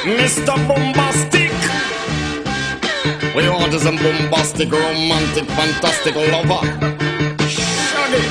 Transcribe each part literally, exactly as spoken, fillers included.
Mister Bombastic. We want some bombastic, romantic, fantastic lover. Shaggy.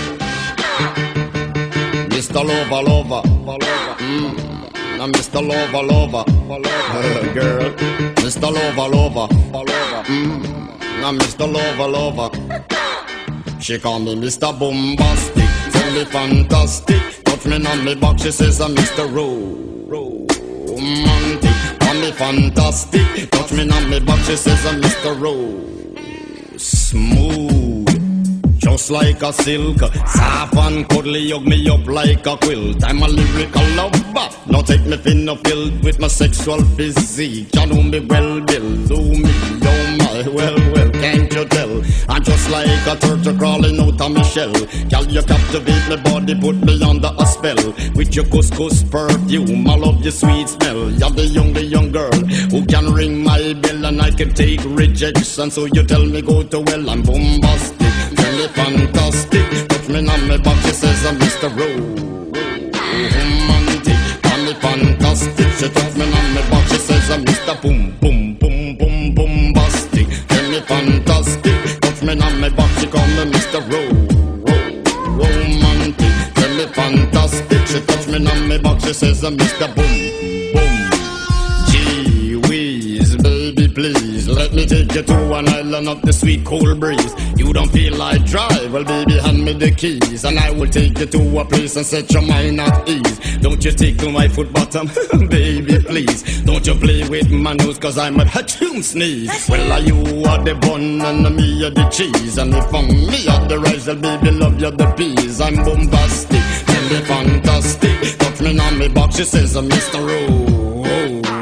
Mister Lover, lover, lover. Mm. Now Mister Lover, lover, lover. Girl. Mister Lover, lover, lover. Mm. Now Mister Lover, lover. She call me Mister Bombastic, tell me fantastic. Touch me on me back, she says I'm Mister Romantic. Call me fantastic, touch me on me back, she says I'm Mister Ro Smooth, just like a silk. Soft and cuddly, hug me up like a quilt. I'm a lyrical lover, now take me thin or filled with my sexual physique. You know me well, Bill, do me, oh my, well, well, can't you tell? I'm just like a turtle crawling out of my shell. Girl, you captivate my body, put me under a spell. With your couscous perfume, I love your sweet smell. You're the young, the young girl who can ring my bell, and I can take rejection. So you tell me go to well, I'm bombastic, tell me fantastic. Touch me on my back, she says I'm Mister Romantic. Call me fantastic, she touch me on my back, she says I'm Mister Boom, boom, boom, boom, bombastic. Tell me fantastic. Me on me back, she call me Mister Ro, Ro Romantic. Tell me fantastic. She touch me on me back, she says I'm Mister Boom, boom. Gee whiz, baby please, let me take you to an island of the sweet cool breeze. You don't feel like drive, well baby hand me the keys, and I will take you to a place and set your mind at ease. Don't you tickle my foot bottom, baby please. Don't you play with my nose, cause I'm a hatchoon sneeze. Well, are you are the bun and me are the cheese, and if I'm me are the rice, then baby love you the peas. I'm bombastic, tell me fantastic. Touch me on me box, she says I'm Mister Ro